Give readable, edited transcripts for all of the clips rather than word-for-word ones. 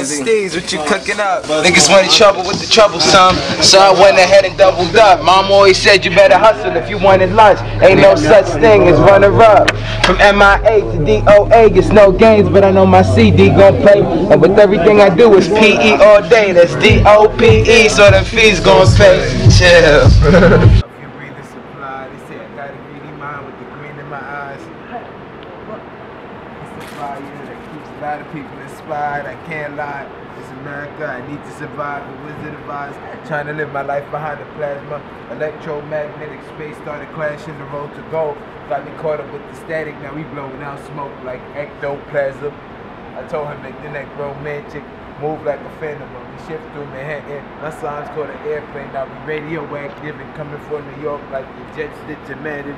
Steez, what you cooking up? Niggas went in trouble with the troublesome, so I went ahead and doubled up. Mom always said you better hustle if you wanted lunch. Ain't no such thing as runner up. From MIA to DOA, it's no games, but I know my CD gon' play. And with everything I do, it's PE all day. That's DOPE, so the fees gon' pay. Chill. A lot of people inspired, I can't lie. It's America, I need to survive. The Wizard of Oz, trying to live my life behind the plasma. Electromagnetic space started clashing, the road to gold. Got me caught up with the static, now we blowing out smoke like ectoplasm. I told him make the neck romantic, move like a phantom. When we shift through Manhattan, my songs called an airplane. Now we radioactive and coming from New York like the jets did to Madden.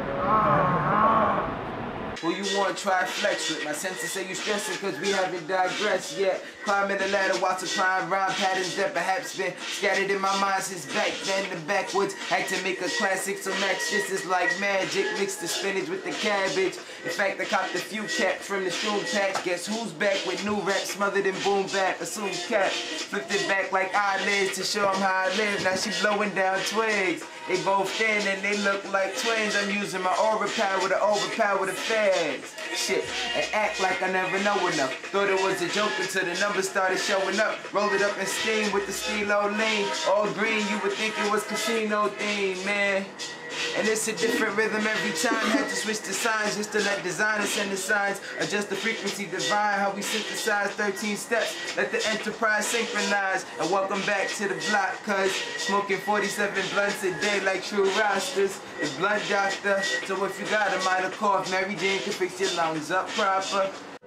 Who you want to try flex with? My senses say you stressing cause we haven't digressed yet. Climbing the ladder while supplying rhyme patterns that perhaps been scattered in my mind since back then. The backwoods had to make a classic, so Max this is like magic. Mix the spinach with the cabbage. In fact, I copped a few caps from the shroom patch. Guess who's back with new rap smothered in boom bap? Assume cap, flipped it back like eyelids to show them how I live. Now she blowing down twigs. They both thin and they look like twins. I'm using my aura power to overpower the feds. Shit, and act like I never know enough. Thought it was a joke until the numbers started showing up. Roll it up in steam with the stilo lean. All green, you would think it was casino theme, man. And it's a different rhythm every time. Had to switch the signs just to let designers send the signs. Adjust the frequency divine, how we synthesize 13 steps. Let the enterprise synchronize. And welcome back to the block, cause smoking 47 blunts a day like true rosters. The blood doctor, so if you got a minor cough, Mary Jane can fix your lungs up proper.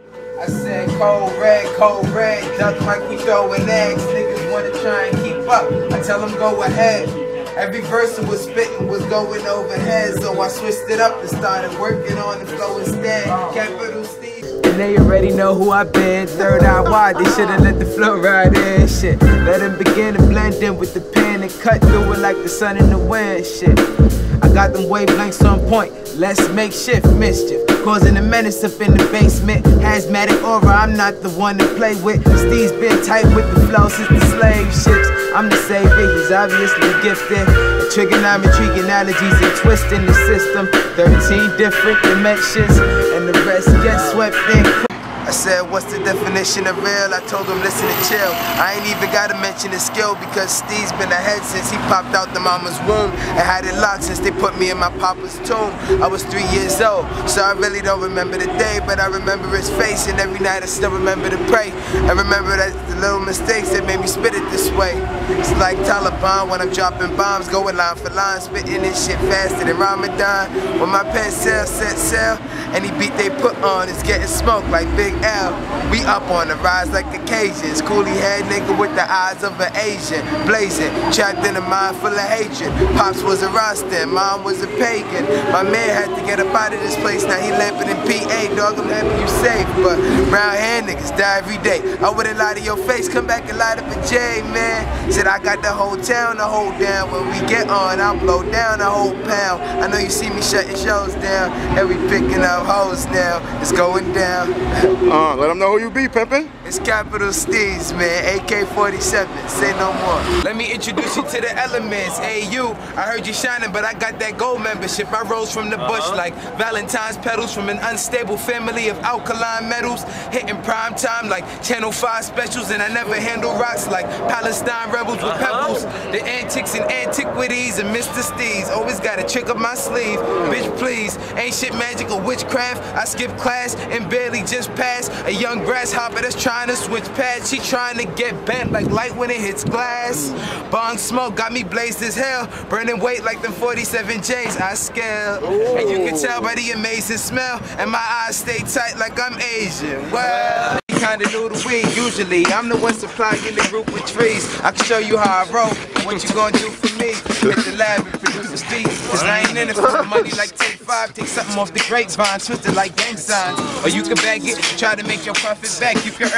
I said cold red, duck like we throwing eggs. Niggas wanna try and keep up, I tell them go ahead. Every verse that was spitting was going overhead, so I switched it up and started working on the flow instead. Capital Steve. And they already know who I been. Third eye wide, they should've let the flow ride in. Shit, let them begin to blend in with the pen and cut through it like the sun in the wind. Shit, I got them wavelengths on point. Let's make shift mischief, causing a menace up in the basement. Hazmatic aura, I'm not the one to play with. Steve's been tight with the flow since the slave ships. I'm the savior, he's obviously gifted. Trigonometry analogies and twisting the system. 13 different dimensions, and the rest get swept in. I said, what's the definition of real? I told him, listen and chill. I ain't even gotta mention his skill because Steve's been ahead since he popped out the mama's womb and had it locked since they put me in my papa's tomb. I was 3 years old, so I really don't remember the day, but I remember his face, and every night I still remember to pray. I remember that the little mistakes that made me spit it this way. It's like Taliban when I'm dropping bombs, going line for line, spitting this shit faster than Ramadan. When my pen set sail, any beat they put on is getting smoked like Big L. We up on the rise like Occasions. Coolie head nigga with the eyes of an Asian. Blazing, trapped in a mind full of hatred. Pops was a Rasta, mom was a pagan. My man had to get up out of this place, now he lamping in PA. Dog, I'm happy you safe, but brown hair niggas die every day. I wouldn't lie to your face, come back and light up a J, man. Said I got the whole town to hold down. When we get on, I'll blow down a whole pound. I know you see me shutting shows down, and we picking up hoes now. It's going down. Let them know who you be, pimpin'. It's Capital Steez, man. AK-47, say no more. Let me introduce you to the elements. Hey, you, I heard you shining, but I got that gold membership. I rose from the bush like Valentine's petals from an unstable family of alkaline metals. Hitting prime time like Channel 5 specials, and I never handle rocks like Palestine rebels with pebbles. The antics and antiquities and Mr. Steez. Always got a trick up my sleeve. Bitch, please, ain't shit magic or witchcraft. I skip class and barely just passed a young grasshopper that's trying to switch paths. She trying to get bent like light when it hits glass. Bong smoke got me blazed as hell, burning weight like them 47 J's I scale. And you can tell by the amazing smell, and my eyes stay tight like I'm Asian. Well, kinda new to weed usually. I'm the one supplying the group with trees. I can show you how I roll. What you gonna do for me? Hit the lab and produce the street. Cause I ain't in it for the money like Take 5. Take something off the grapevine, twist it like gang signs. Or you can bag it, try to make your profit back. You can earn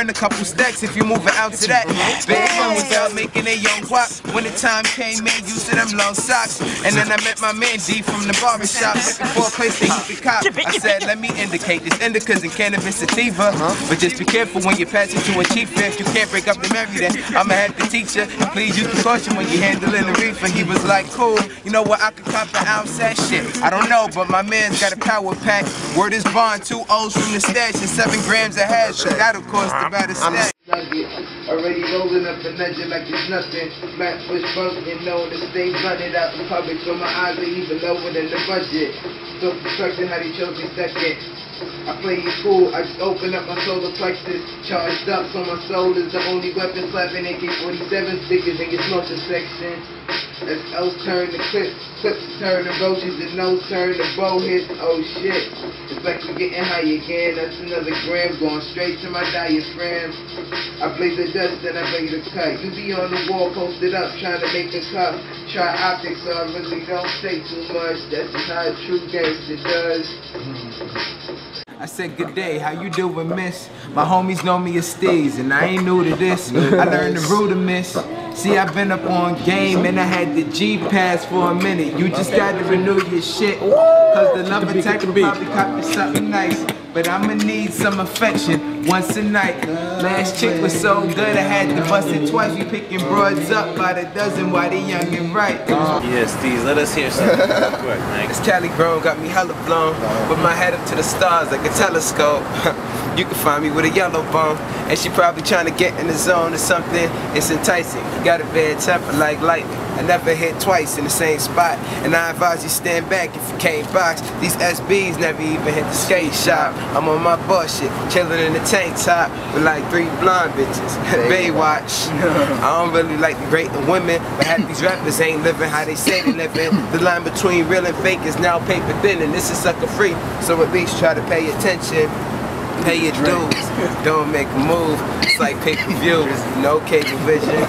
spend a couple stacks if you move it out to that. Big one was out making a young guap. When the time came, man, used to them long socks. And then I met my man D from the barbershop, looking for a place that he could cop. I said, let me indicate this indicas and cannabis sativa. But just be careful when you pass it to a chief. If you can't break up the marry, then I'ma have to teach you. And please use precaution when you handling the reefer. He was like, cool, you know what, I could cop an ounce that shit. I don't know, but my man's got a power pack. Word is bond, 2 O's from the stash and 7 grams of hash. That'll cost about a stack. Already rolling up the ledger like it's nothing. Flat push bunk and known to stay running out in public, so my eyes are even lower than the budget. So construction how they chose me second. I play it cool, I just open up my solar plexus. Charged up, so my soul is the only weapon. Slapping AK-47 stickers in your smoker section. As L's turn the clips turn the roaches, and nose turn the bow hits. Oh shit, it's like we're getting high again. That's another gram going straight to my diaphragm. I blaze the dust and I blaze the cut. You be on the wall posted up trying to make a cup. Try optics, so I really don't say too much. That's just how a true gangster does. I said, good day, how you doing, miss? My homies know me as Steez, and I ain't new to this. I learned the rudiments. See, I've been up on game, and I had the G-Pass for a minute. You just gotta renew your shit, cause the love attack will probably copy something nice. But I'ma need some affection once a night. Last chick was so good, I had to bust it twice. We picking broads up by the dozen while they young and right. Yes, Steez, let us hear something real quick, man. This Cali grown got me hella blown, with my head up to the stars like a telescope. You can find me with a yellow bone, and she probably trying to get in the zone or something. It's enticing, got a bad temper like lightning. I never hit twice in the same spot, and I advise you stand back if you can't box. These SBs never even hit the skate shop. I'm on my bullshit, chilling in the tank top with like 3 blonde bitches. Baywatch. I don't really like the great women, but half these rappers ain't living how they say they living. The line between real and fake is now paper thin, and this is sucker free, so at least try to pay attention. Pay your dues, don't make a move. It's like pay-per-view, no cable vision.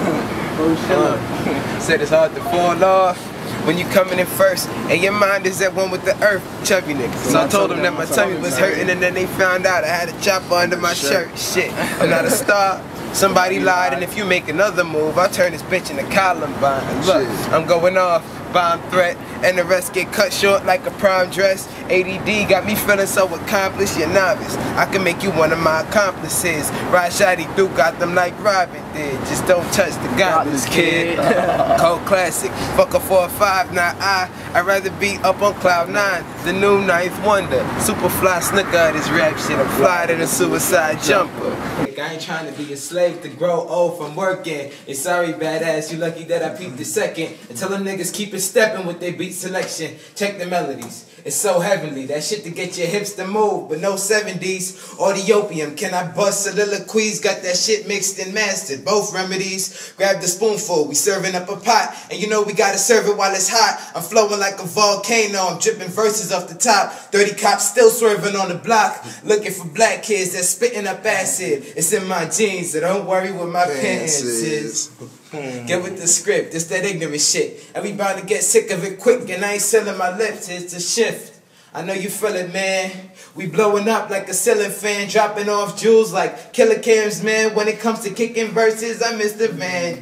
Said it's hard to fall off when you coming in first, and your mind is at one with the earth. Chubby niggas. So I told them that my tummy was hurting, and then they found out I had a chopper under my shirt. Shit, I'm not a star. Somebody lied, and if you make another move, I'll turn this bitch into Columbine. Look, I'm going off, bomb threat, and the rest get cut short like a prom dress. ADD got me feeling so accomplished, you're novice. I can make you one of my accomplices. Ride shotty through got them like Robin did. Just don't touch the godless kid. Cold classic, fuck a 4 or 5, not I'd rather be up on cloud 9. The new ninth wonder, super fly snooker, this rap shit. I'm fly than a suicide jumper. I ain't trying to be a slave to grow old from working. And sorry, badass, you lucky that I peeped the second. And tell them niggas keep it stepping with their beat selection. Check the melodies. It's so heavenly, that shit to get your hips to move, but no 70s or the opium. Can I bust soliloquies? Got that shit mixed and mastered, both remedies. Grab the spoonful, we serving up a pot, and you know we gotta serve it while it's hot. I'm flowing like a volcano, I'm dripping verses off the top. 30 cops still swerving on the block, looking for black kids that's spitting up acid. It's in my jeans, so don't worry what my pants is. Get with the script, it's that ignorant shit. And we bound to get sick of it quick, and I ain't selling my lips, it's a shift. I know you feel it, man. We blowing up like a ceiling fan, dropping off jewels like killer cams, man. When it comes to kicking verses, I miss the Van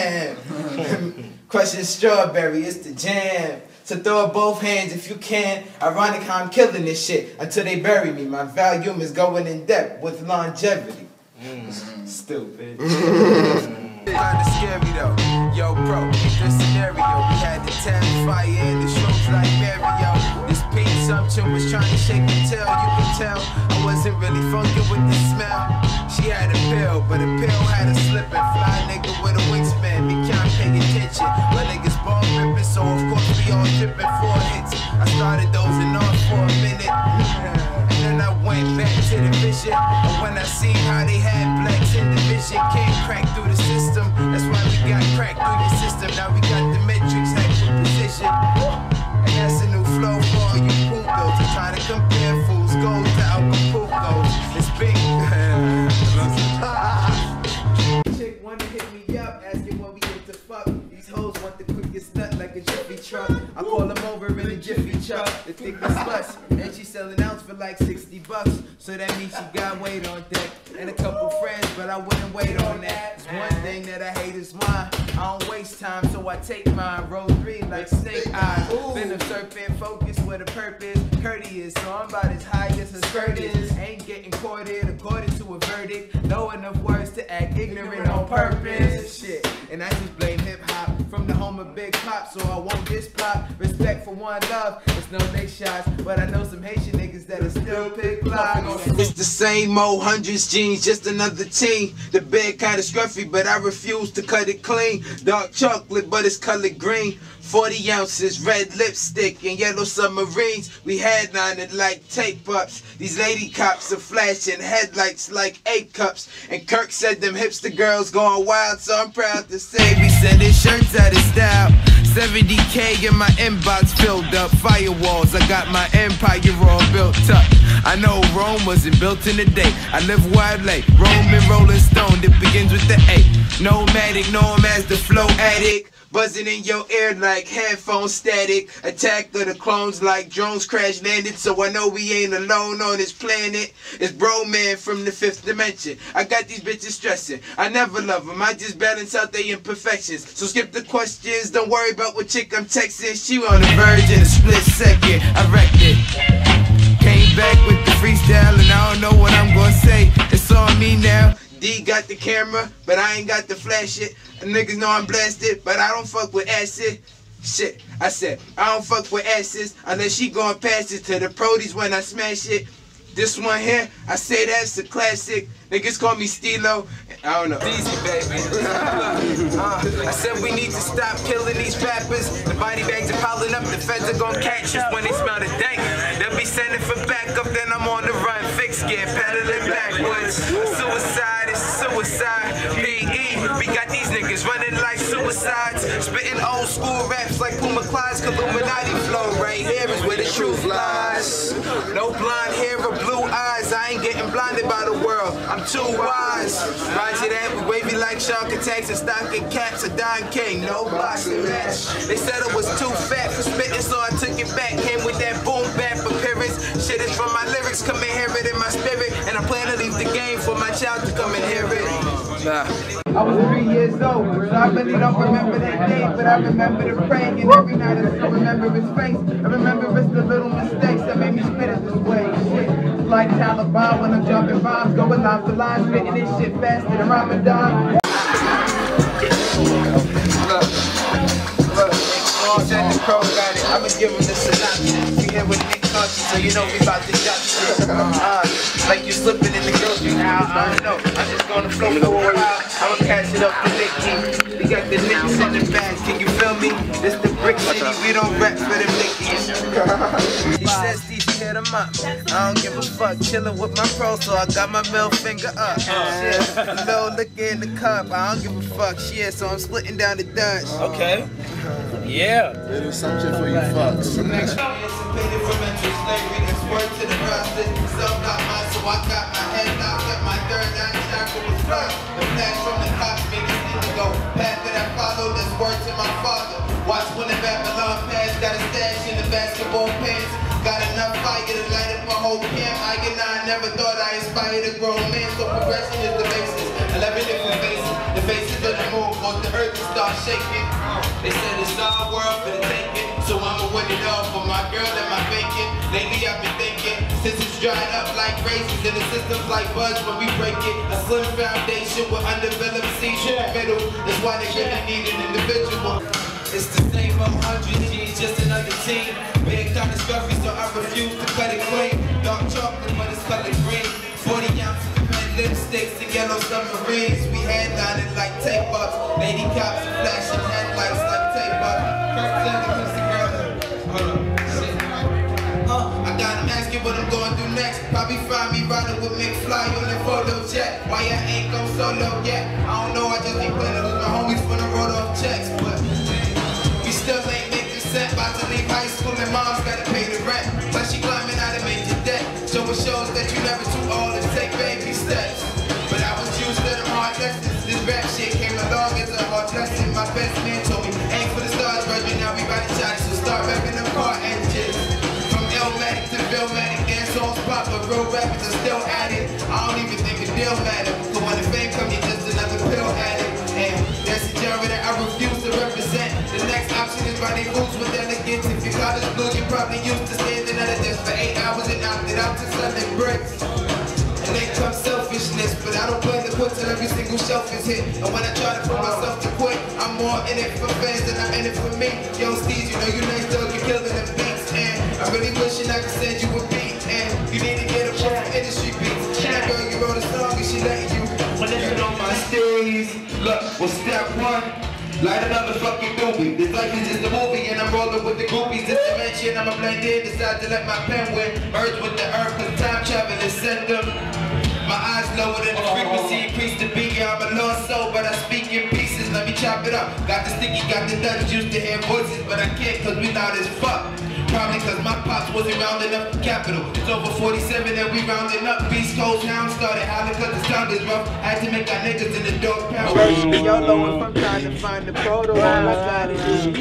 Dam. Crushing strawberry, it's the jam. So throw up both hands if you can. Ironic how I'm killing this shit until they bury me. My volume is going in depth with longevity. Stupid. Kinda scary though. Yo, bro, this scenario. We had the town fire and the shrooms like Mario. This pink assumption was trying to shake and tell. You can tell I wasn't really funky with the smell. She had a pill, but a pill had a slip and fly nigga with a wingspan. We can't pay attention. My niggas ball ripping, so of course we all dripping 4 hits. I started dozing off for a minute. And then I went back to the vision. And when I seen how they had blacks in the vision, can't crack through the system. That's why we got cracked through the system. Now we got the metrics like the position. And that's a new flow for all you puntos. I'm trying to compare fools gold to Acapulco's. It's big. Chick wanna hit me up, asking when we get to fuck. These hoes want the quickest nut like a Jiffy truck. I call them over in a Jiffy truck. truck, the thickest sluts. And she sell an ounce for like $60. So that means she got weight on deck. And a couple friends, but I wouldn't wait on that. It's one thing that I hate is wine. I don't waste time, so I take mine. Roll 3 like snake eyes. Been a serpent focused with a purpose. Courteous, so I'm about as high as her skirt is. Ain't getting courted according to a verdict. Know enough words to act ignorant on purpose. Shit, and I just blame hip hop from the home of Big Pop, so I won't diss pop. Respect for one love, it's no they shots, but I know some Haitian niggas that'll still pick locks. It's the same old hundreds jeans, just another teen. The bed kinda scruffy, but I refuse to cut it clean. Dark chocolate, but it's colored green. 40 ounces, red lipstick, and yellow submarines. We headlined like tape ups. These lady cops are flashing headlights like 8 cups. And Kirk said them hipster girls going wild, so I'm proud to say we sending shirts out of style. 70K in my inbox filled up. Firewalls, I got my empire all built up. I know Rome wasn't built in a day. I live where I lay. Roman Rolling Stone, it begins with the A. Nomadic, known as the flow addict. Buzzing in your ear like headphone static. Attack of the clones like drones crash landed. So I know we ain't alone on this planet. It's bro man from the 5th dimension. I got these bitches stressing. I never love them, I just balance out their imperfections. So skip the questions, don't worry about what chick I'm texting. She on the verge in a split second. I wrecked it. Came back with the freestyle and I don't know what I'm gonna say. It's on me now. D got the camera, but I ain't got the flash it. And niggas know I'm blasted, but I don't fuck with acid. Shit, I said, I don't fuck with acids unless she going past it to the prodies when I smash it. This one here, I say that's a classic. Niggas call me Stilo. I don't know. Easy, baby. I said we need to stop killing these rappers. The body bags are piling up. The feds are gonna catch us when they smell the dank. They'll be sending for backup. Then I'm on the run. Fix gear, pedaling backwards. Suicide is suicide. PE. We got these niggas running like suicides. Spitting old school raps like Puma Clyde's Illuminati flow. Right here is where the truth lies. No blonde hair or blue eyes. I ain't getting blinded by the world. I'm too wise. Roger that, we wavy like shark attacks and stocking caps. A Don King, no boxing match. They said it was too fat for spitting, so I took it back. Came with that boom bap appearance. Shit is from my lyrics, come and hear it in my spirit. And I plan to leave the game for my child to come and hear it. I was 3 years old, so I really don't remember that day, but I remember the praying, and every night I still remember his face. I remember it's the little mistakes that made me spit it this way. Shit, it's like Taliban when I'm jumping bombs, going line for line, spitting this shit faster than Ramadan. Look, said the crow got it. I'ma give him the synopsis. We here with Nick Country, so you know we about to drop shit. Like you slipping in the grocery aisle. I don't know. I'm just gonna flow for a while. I'ma catch it up to Nicky. We got the Knicks in the back. Can you feel me? This the brick city. We don't rap for them Nickies. He says these hit him up. I don't give a fuck. Chillin' with my pro, so I got my middle finger up. Shit, a little liquor in the cup. I don't give a fuck. Shit, so I'm splitting down the Dutch. Okay. Yeah. It is something for you fucks. Next emancipated from mental slavery, that's word to the process. Self got mine, so I got my head knocked up. My third eye chakra was blocked. The flash from the cops made us indigo. Path that I followed, that's word to my father. Watch when the Babylon pass, got a stash in the basketball pants. Got enough fire to light up a whole camp. I never thought I inspired a grown man, so progression is the basis. 11 different faces, the faces of the moon, cause the earth will start shaking. They said it's our world for the taking, so I'ma win it all for my girl and my bacon. Lately I've been thinking, since it's dried up like raisins and the system's like buds when we break it. A slim foundation with undeveloped seeds in the middle. That's why they really need an individual. It's the same old 100 G's, just another team. Big kind of scruffy, so I refuse to cut it clean. Dark chocolate, but it's colored green. 40 ounces of red lipsticks and yellow submarines. We headlining like tape ups. Lady cops and flashing headlights like tape ups. Kirk said the pussy girl. Hold up, shit. I got him asking what I'm going through next. Probably find me riding with McFly on the photo jet. Why I ain't go solo yet? I don't know, I just be playing with my homies when I wrote off checks. But we still ain't making sense. About to leave high school and mom's gotta pay the rent. Plus she climbing out of major debt. So it shows that you never too old to take baby steps. But I was used to them hard lessons. This rap shit came along as a hard lesson. My best man told me, aim for the stars, brother. Now we about to shot it, so start rapping them car engines. real rappers are still at it. I don't even think a deal matter. Cause when the fame comes, you just another pill addict. And that's a genre that I refuse to represent. The next option is riding fools with delegates. If you got this blue, you're probably used to standing at a desk for 8 hours and knocked it out to selling bricks. And then comes selfishness, but I don't plan to quit till every single shelf is hit. And when I try to put myself to quit, I'm more in it for fans than I'm in it for me. Yo, Steve, you know you nice dog, you're killing them beats. And I'm really wishing I could send you a beat. And you need to get a from industry beats. And that girl, you wrote a song and she letting you listen on my steez. Look, well, step one. Light another fucking doobie. This life is just a movie and I'm rolling with the groupies. This dimension, I'ma blend in, decide to let my pen win. Merge with the earth, cause time travel is send them. My eyes lower than the frequency, increase the beat. Yeah, I'm a lost soul, but I speak in pieces. Let me chop it up. Got the sticky, got the Dutch, used to hear voices, but I can't cause we loud as fuck. Probably cause my pops wasn't rounding up the capital. It's over 47 and we rounding up. Beast Coast hound started howling cause the sound is rough. Had to make our niggas in the dog pound. YOLO if I'm trying to find the proto, all I gotta do.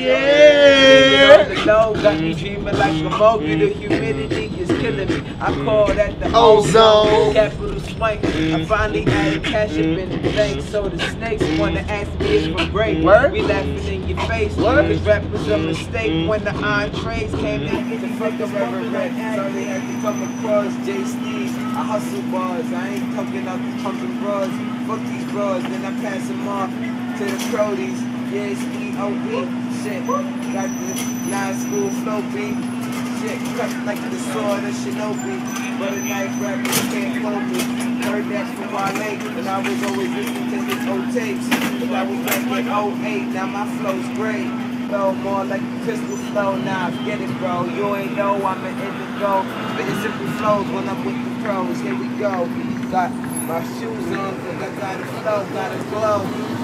Yeah! The low got me dreaming like a mogul. The humidity is killing me. I call that the ozone. Capital swank. I finally added cash up in the bank. So the snakes wanna ask me if I'm break. We laughing in your face. Cause rap was a mistake when the entrees came. The fuck I ever read. Sorry, I had to come across J. Steve. I hustle bars, I ain't talking out the pumping bras. Fuck these bras, then I pass them off to the Prodies. Yeah, it's E.O.E. Shit, got the 9-school flow beat. Shit, cut like the sword of Shinobi. But a knife rappers can't hold me. Heard that from Wale, and I was always listening to his old tapes. But I was back in 08, now my flow's great. Flow more like a crystal flow, now get it bro. You ain't know I'm an indigo. But it's simple flows when I'm with the pros. Here we go. Got my shoes on, cause I gotta flow, gotta glow.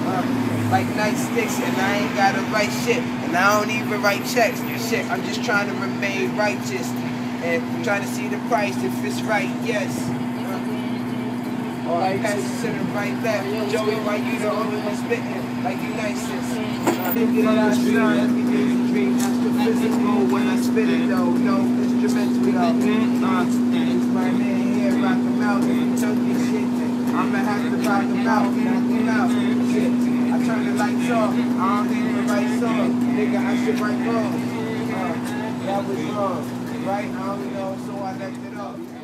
Like nightsticks, and I ain't gotta write shit. And I don't even write checks. Shit, I'm just trying to remain righteous. And I'm trying to see the price if it's right, yes. Or I pass it to the right left. Joey, why you the only one spitting? Like you nicest. Thinking that I shine, every day's a dream. Astrophysical when I spit it though. No instrumental though. It's my man here, rock him out. If you took this shit, I'ma have to rock him out. Knock him out. Shit. I turn the lights off. I don't even write songs. Nigga, I should write wrong. That was wrong. Right? I don't know, so I left it off.